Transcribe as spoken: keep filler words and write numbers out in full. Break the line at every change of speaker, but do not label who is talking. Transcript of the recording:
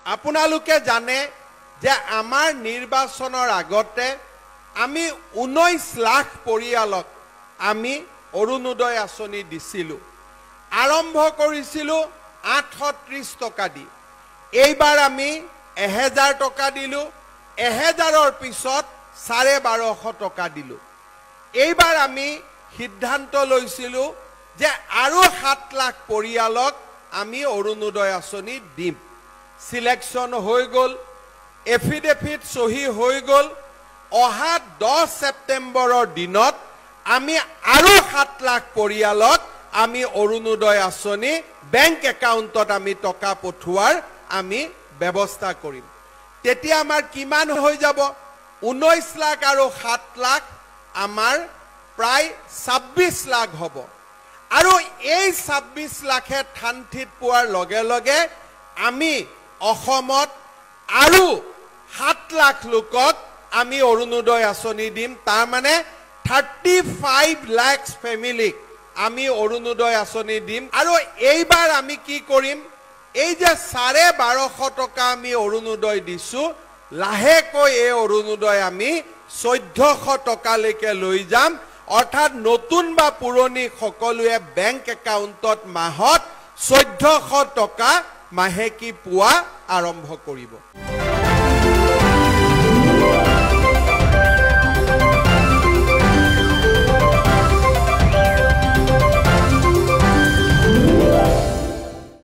আপোনালোকে জানে যে আমাৰ নিৰ্বাচনৰ আগতে আমি ঊনৈশ লাখ পৰিয়ালক আমি অৰুণোদয় আঁচনি দিছিলোঁ। আৰম্ভ কৰিছিলোঁ আঠশ ত্ৰিশ টকা দি। এইবাৰ আমি এহেজাৰ টকা দিলোঁ। এহেজাৰৰ পিছত চাৰে বাৰশ টকা দিলোঁ। এইবাৰ আমি সিদ্ধান্ত লৈছিলোঁ যে আৰু সাত লাখ পৰিয়ালক আমি অৰুণোদয় আঁচনি দিম। সিলেকশ্যন হৈ গ'ল, এফিডেভিট চহী হৈ গ'ল। অহা দহ ছেপ্টেম্বৰৰ দিনত আমি আৰু সাত লাখ পৰিয়ালক আমি অৰুণোদয় আঁচনি বেংক একাউণ্টত আমি টকা পঠোৱাৰ আমি ব্যৱস্থা কৰিম। তেতিয়া আমাৰ কিমান হৈ যাব? ঊনৈশ লাখ আৰু সাত লাখ আমাৰ প্ৰায় ছাব্বিছ লাখ হ'ব। আৰু এই ছাব্বিছ লাখে থানথিত পোৱাৰ লগে লগে আমি অসমত আৰু সাত লাখ লোকক আমি অৰুণোদয় আঁচনি দিম। তাৰ মানে থাৰ্টি ফাইভ লাখ ফেমিলিক আমি অৰুণোদয় আঁচনি দিম। আৰু এইবাৰ আমি কি কৰিম? এই যে চাৰে বাৰশ টকা আমি অৰুণোদয় দিছোঁ, লাহেকৈ এই অৰুণোদয় আমি চৈধ্যশ টকালৈকে লৈ যাম। অৰ্থাৎ নতুন বা পুৰণি সকলোৱে বেংক একাউণ্টত মাহত চৈধ্যশ টকা মাহেকী পোৱা আৰম্ভ কৰিব।